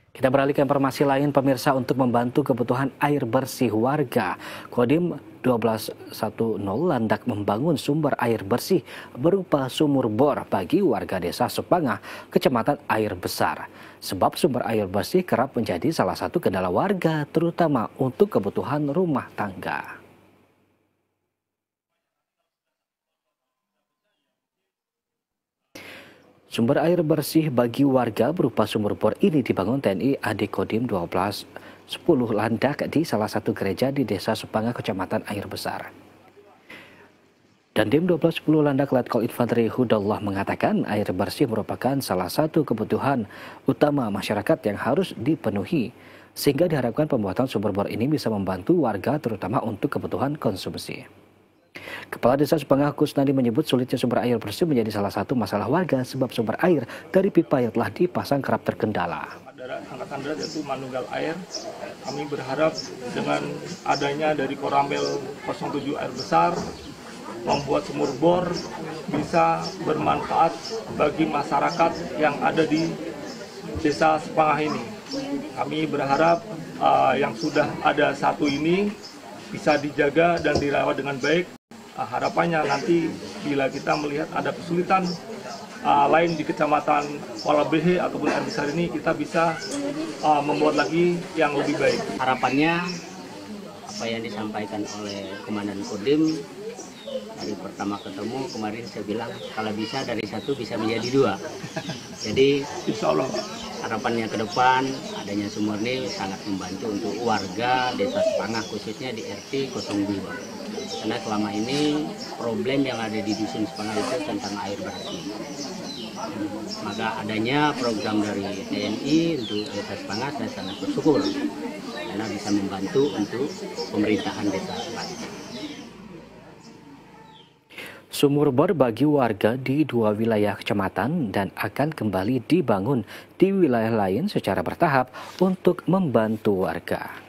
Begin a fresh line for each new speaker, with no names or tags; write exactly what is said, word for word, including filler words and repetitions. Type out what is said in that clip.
Kita beralih ke informasi lain, pemirsa. Untuk membantu kebutuhan air bersih warga, Kodim satu dua satu nol Landak membangun sumber air bersih berupa sumur bor bagi warga desa Sepangah, Kecamatan Air Besar. Sebab sumber air bersih kerap menjadi salah satu kendala warga, terutama untuk kebutuhan rumah tangga. Sumber air bersih bagi warga berupa sumur bor ini dibangun T N I A D Kodim satu dua satu nol Landak di salah satu gereja di Desa Sepangah, Kecamatan Air Besar. Dandim satu dua satu nol Landak Letkol Infanteri Hudallah mengatakan air bersih merupakan salah satu kebutuhan utama masyarakat yang harus dipenuhi, sehingga diharapkan pembuatan sumur bor ini bisa membantu warga terutama untuk kebutuhan konsumsi. Kepala Desa Sepangah Kusnadi menyebut sulitnya sumber air bersih menjadi salah satu masalah warga sebab sumber air dari pipa yang telah dipasang kerap terkendala.
Angkatan Darat yaitu Manunggal Air, kami berharap dengan adanya dari Koramil nol tujuh Air Besar membuat sumur bor bisa bermanfaat bagi masyarakat yang ada di Desa Sepangah ini. Kami berharap uh, yang sudah ada satu ini bisa dijaga dan dirawat dengan baik. Uh, harapannya nanti bila kita melihat ada kesulitan uh, lain di Kecamatan Kuala Behe ataupun Air Besar ini, kita bisa uh, membuat lagi yang lebih baik.
Harapannya apa yang disampaikan oleh Komandan Kodim dari pertama ketemu kemarin, saya bilang kalau bisa dari satu bisa menjadi dua. Jadi
Insya Allah
harapannya ke depan adanya sumur ini sangat membantu untuk warga Desa Sepangah khususnya di R T nol dua. Karena selama ini problem yang ada di Dusun Sepangah itu tentang air bersih. Maka adanya program dari T N I untuk Desa Sepangah, saya sangat bersyukur karena bisa membantu untuk pemerintahan Desa Sepangah.
Sumur bor bagi warga di dua wilayah kecamatan dan akan kembali dibangun di wilayah lain secara bertahap untuk membantu warga.